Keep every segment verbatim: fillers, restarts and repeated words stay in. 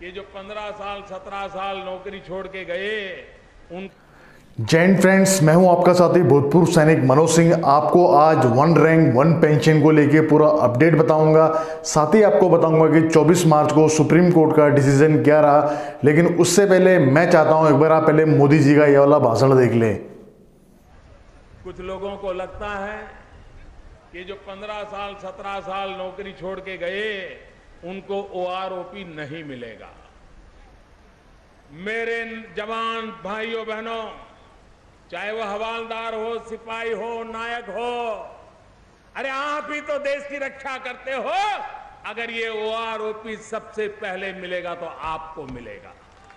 कि जो पंद्रह साल सत्रह साल नौकरी छोड़ के गए उन जय हिंद फ्रेंड्स, मैं हूं आपका साथी भूतपूर्व सैनिक मनोज सिंह। आपको आज वन रैंक वन पेंशन को लेके पूरा अपडेट बताऊंगा। साथ ही आपको बताऊंगा कि चौबीस मार्च को सुप्रीम कोर्ट का डिसीजन क्या रहा। लेकिन उससे पहले मैं चाहता हूं एक बार आप पहले मोदी जी का ये वाला भाषण देख लें। कुछ लोगों को लगता है कि जो पंद्रह साल सत्रह साल नौकरी छोड़ के गए उनको ओ आर ओ पी नहीं मिलेगा। मेरे जवान भाइयों बहनों, चाहे वो हवालदार हो, सिपाही हो, नायक हो, अरे आप ही तो देश की रक्षा करते हो। अगर ये ओ आर ओ पी सबसे पहले मिलेगा तो आपको मिलेगा।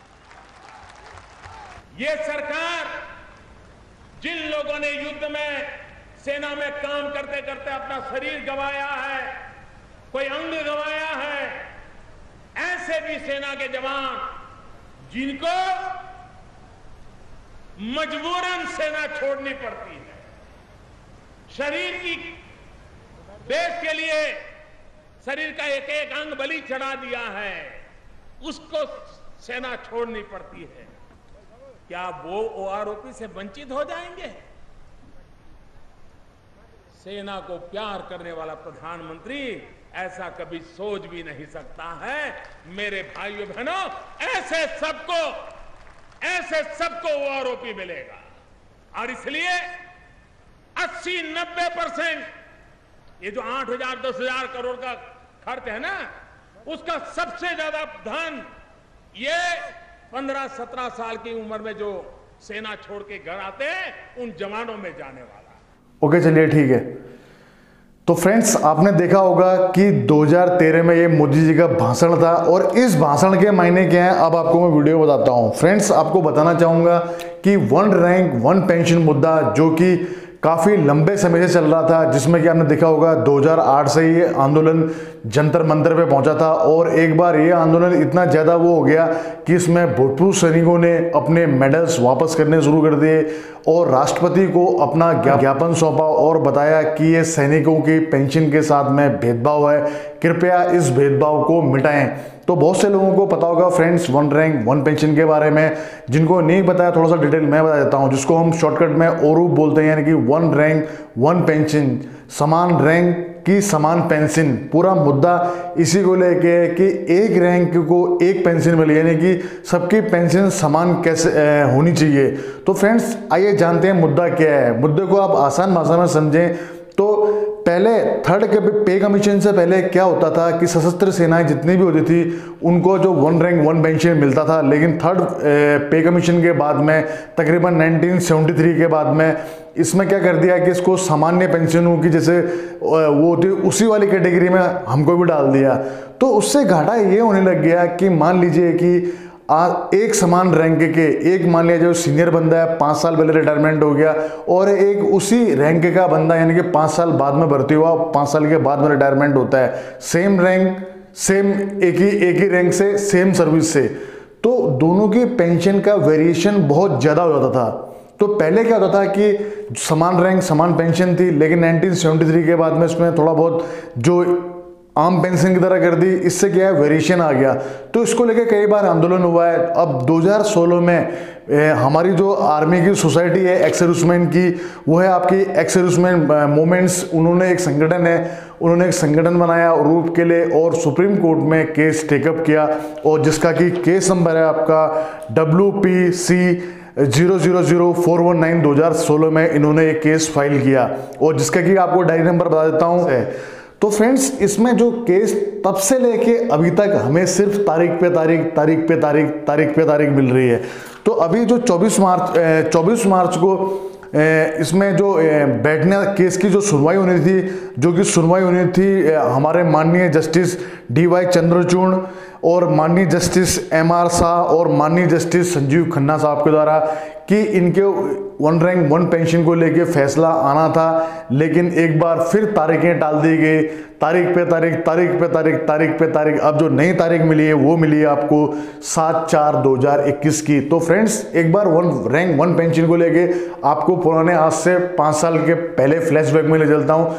ये सरकार जिन लोगों ने युद्ध में सेना में काम करते करते अपना शरीर गंवाया है, कोई अंग गंवाया है, ऐसे भी सेना के जवान जिनको मजबूरन सेना छोड़नी पड़ती है, शरीर की देश के लिए शरीर का एक एक अंग बलि चढ़ा दिया है, उसको सेना छोड़नी पड़ती है। क्या वो ओ आर ओ पी से वंचित हो जाएंगे? सेना को प्यार करने वाला प्रधानमंत्री ऐसा कभी सोच भी नहीं सकता है। मेरे भाइयों बहनों, ऐसे सबको ऐसे सबको ओ आर ओ पी मिलेगा। और इसलिए अस्सी नब्बे परसेंट ये जो आठ हजार दस हजार करोड़ का खर्च है ना, उसका सबसे ज्यादा धन ये पंद्रह सत्रह साल की उम्र में जो सेना छोड़ के घर आते हैं उन जवानों में जाने वाला। ओके, चलिए ठीक है। तो फ्रेंड्स, आपने देखा होगा कि दो हज़ार तेरह में ये मोदी जी का भाषण था और इस भाषण के मायने क्या है अब आपको मैं वीडियो बताता हूं। फ्रेंड्स, आपको बताना चाहूंगा कि वन रैंक वन पेंशन मुद्दा जो कि काफ़ी लंबे समय से चल रहा था, जिसमें कि आपने देखा होगा दो हज़ार आठ से ये आंदोलन जंतर मंतर पे पहुंचा था और एक बार ये आंदोलन इतना ज़्यादा वो हो गया कि इसमें भूतपूर्व सैनिकों ने अपने मेडल्स वापस करने शुरू कर दिए और राष्ट्रपति को अपना ज्ञापन सौंपा और बताया कि ये सैनिकों की पेंशन के साथ में भेदभाव है, कृपया इस भेदभाव को मिटाएं। तो बहुत से लोगों को पता होगा friends one rank one pension के बारे में। जिनको नहीं बताया थोड़ा सा डिटेल मैं बता देता हूं, जिसको हम शॉर्टकट में ओरूप बोलते हैं, यानी कि वन रैंक वन पेंशन, समान रैंक की समान पेंशन। पूरा मुद्दा इसी को लेके कि एक रैंक को एक पेंशन मिले, यानी कि सबकी पेंशन समान कैसे ए, होनी चाहिए। तो फ्रेंड्स आइए जानते हैं मुद्दा क्या है। मुद्दे को आप आसान भाषा में समझें तो पहले थर्ड के पे कमीशन से पहले क्या होता था कि सशस्त्र सेनाएं जितनी भी होती थी उनको जो वन रैंक वन पेंशन मिलता था। लेकिन थर्ड पे कमीशन के बाद में तकरीबन उन्नीस सौ तिहत्तर के बाद में इसमें क्या कर दिया कि इसको सामान्य पेंशनों की जैसे वो होती उसी वाली कैटेगरी में हमको भी डाल दिया। तो उससे घाटा ये होने लग गया कि मान लीजिए कि आ, एक समान रैंक के एक मान लिया जो सीनियर बंदा है पाँच साल पहले रिटायरमेंट हो गया और एक उसी रैंक का बंदा यानी कि पाँच साल बाद में भर्ती हुआ, पाँच साल के बाद में रिटायरमेंट होता है, सेम रैंक सेम एक ही एक ही रैंक से सेम सर्विस से, तो दोनों की पेंशन का वेरिएशन बहुत ज़्यादा हो जाता था। तो पहले क्या होता था कि समान रैंक समान पेंशन थी, लेकिन उन्नीस सौ तिहत्तर के बाद में इसमें थोड़ा बहुत जो आम पेंशन की तरह कर दी, इससे क्या है वेरिएशन आ गया। तो इसको लेकर कई बार आंदोलन हुआ है। अब दो हज़ार सोलह में ए, हमारी जो आर्मी की सोसाइटी है एक्स सर्विसमैन की, वो है आपकी एक्स सर्विसमैन मूवमेंट्स, उन्होंने एक संगठन है, उन्होंने एक संगठन बनाया रूप के लिए और सुप्रीम कोर्ट में केस टेकअप किया और जिसका कि केस नंबर है आपका W P C zero zero zero four one nine दो हज़ार सोलह में इन्होंने एक केस फाइल किया और जिसका कि आपको डायरी नंबर बता देता हूँ। तो फ्रेंड्स, इसमें जो केस तब से लेके अभी तक हमें सिर्फ तारीख पे तारीख तारीख पे तारीख तारीख पे तारीख मिल रही है। तो अभी जो चौबीस मार्च चौबीस मार्च को इसमें जो बैठने केस की जो सुनवाई होनी थी, जो कि सुनवाई होनी थी हमारे माननीय जस्टिस डी वाई चंद्रचूड़ और माननीय जस्टिस एम आर शाह और माननीय जस्टिस संजीव खन्ना साहब के द्वारा कि इनके वन रैंक वन पेंशन को लेके फैसला आना था, लेकिन एक बार फिर तारीखें टाल दी गई, तारीख पे तारीख तारीख पे तारीख तारीख पे तारीख। अब जो नई तारीख मिली है वो मिली है आपको सात चार दो हजार इक्कीस की। तो फ्रेंड्स, एक बार वन रैंक वन पेंशन को लेके आपको पुराने आज से पाँच साल के पहले फ्लैशबैक में ले चलता हूँ, जो कि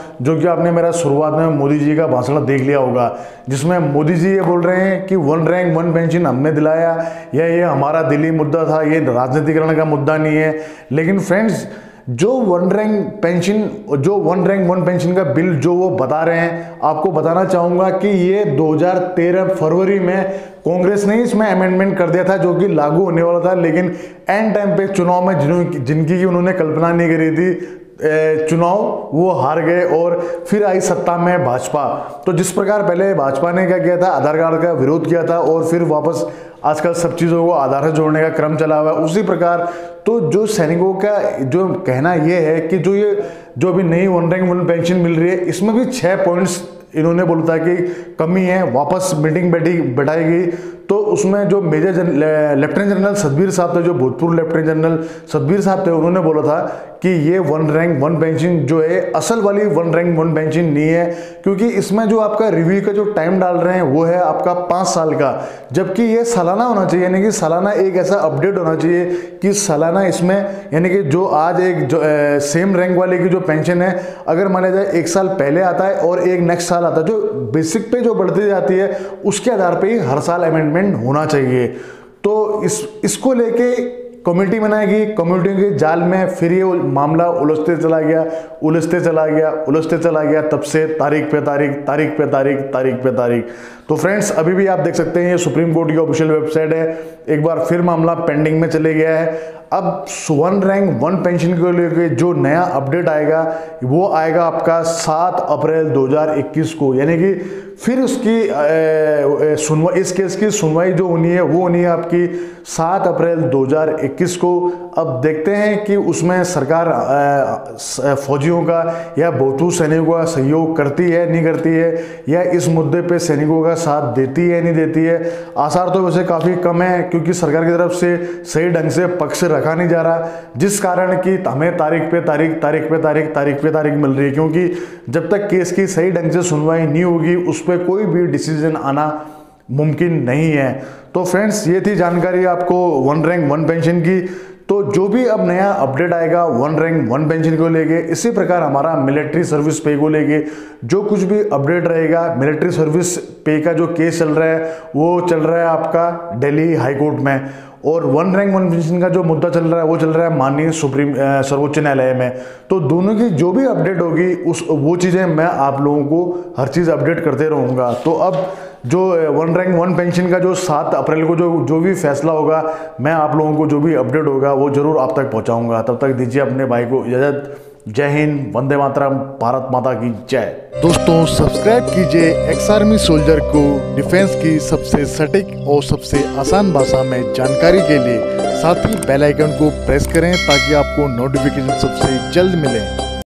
क्योंकि आपने मेरा शुरुआत में मोदी जी का भाषण देख लिया होगा, जिसमें मोदी जी ये बोल रहे हैं कि वन रैंक वन पेंशन हमने दिलाया, या ये हमारा दिली मुद्दा था, ये राजनीतिकरण का मुद्दा नहीं है। लेकिन फ्रेंड्स, जो वन रैंक पेंशन जो वन रैंक वन पेंशन का बिल जो वो बता रहे हैं, आपको बताना चाहूँगा कि ये दो हज़ार तेरह फरवरी में कांग्रेस ने इसमें अमेंडमेंट कर दिया था, जो कि लागू होने वाला था। लेकिन एंड टाइम पे चुनाव में जिन जिनकी की उन्होंने कल्पना नहीं करी थी चुनाव, वो हार गए और फिर आई सत्ता में भाजपा। तो जिस प्रकार पहले भाजपा ने क्या किया था, आधार कार्ड का विरोध किया था और फिर वापस आजकल सब चीज़ों को आधार से जोड़ने का क्रम चला हुआ है, उसी प्रकार तो जो सैनिकों का जो कहना ये है कि जो ये जो अभी नई वन रैंक वन पेंशन मिल रही है, इसमें भी छः पॉइंट्स इन्होंने बोला था कि कमी है। वापस मीटिंग बैठी बैठाई गई तो उसमें जो major general lieutenant general Satbir साहब थे, जो भूतपूर्व लेफ्टिनेंट जनरल सतबीर साहब थे, उन्होंने बोला था कि ये वन रैंक वन पेंशन जो है असल वाली वन रैंक वन पेंशन नहीं है, क्योंकि इसमें जो आपका रिव्यू का जो टाइम डाल रहे हैं वो है आपका पाँच साल का, जबकि ये सालाना होना चाहिए। यानी कि सालाना एक ऐसा अपडेट होना चाहिए कि सालाना इसमें यानी कि जो आज एक जो ए, सेम रैंक वाले की जो पेंशन है, अगर माना जाए एक साल पहले आता है और एक नेक्स्ट साल आता है, जो बेसिक पे जो बढ़ती जाती है उसके आधार पर ही हर साल अमेंडमेंट होना चाहिए। तो इस इसको लेके कमेटी बनाएगी, कमेटी के जाल में फिर ये मामला उलझते चला गया उलझते चला गया उलझते चला गया तब से तारीख पे तारीख तारीख पे तारीख तारीख पे तारीख। तो फ्रेंड्स, अभी भी आप देख सकते हैं ये सुप्रीम कोर्ट की ऑफिशियल वेबसाइट है, एक बार फिर मामला पेंडिंग में चले गया है। अब वन रैंक वन पेंशन को लेकर जो नया अपडेट आएगा वो आएगा आपका सात अप्रैल दो हज़ार इक्कीस को, यानी कि फिर उसकी सुनवाई, इस केस की सुनवाई जो होनी है वो होनी है आपकी सात अप्रैल दो हज़ार इक्कीस को। अब देखते हैं कि उसमें सरकार फौजियों का या भूतपूर्व सैनिकों का सहयोग करती है नहीं करती है, या इस मुद्दे पे सैनिकों का साथ देती है नहीं देती है। आसार तो वैसे काफ़ी कम है, क्योंकि सरकार की तरफ से सही ढंग से पक्ष रखा नहीं जा रहा, जिस कारण कि हमें तारीख पे तारीख तारीख पे तारीख तारीख पे तारीख मिल रही है, क्योंकि जब तक केस की सही ढंग से सुनवाई नहीं होगी उस पर कोई भी डिसीजन आना मुमकिन नहीं है। तो फ्रेंड्स, ये थी जानकारी आपको वन रैंक वन पेंशन की। तो जो भी अब नया अपडेट आएगा वन रैंक वन पेंशन को लेके, इसी प्रकार हमारा मिलिट्री सर्विस पे को लेके जो कुछ भी अपडेट रहेगा, मिलिट्री सर्विस पे का जो केस चल रहा है वो चल रहा है आपका दिल्ली हाई कोर्ट में, और वन रैंक वन पेंशन का जो मुद्दा चल रहा है वो चल रहा है माननीय सुप्रीम सर्वोच्च न्यायालय में। तो दोनों की जो भी अपडेट होगी उस वो चीज़ें मैं आप लोगों को हर चीज़ अपडेट करते रहूँगा। तो अब जो वन रैंक वन पेंशन का जो सात अप्रैल को जो जो भी फैसला होगा, मैं आप लोगों को जो भी अपडेट होगा वो जरूर आप तक पहुंचाऊंगा। तब तक दीजिए अपने भाई को इजाज़त। जय हिंद, वंदे मातरम, भारत माता की जय। दोस्तों, सब्सक्राइब कीजिए एक्स आर्मी सोल्जर को डिफेंस की सबसे सटीक और सबसे आसान भाषा में जानकारी के लिए। साथ ही बेल आइकन को प्रेस करें ताकि आपको नोटिफिकेशन सबसे जल्द मिले।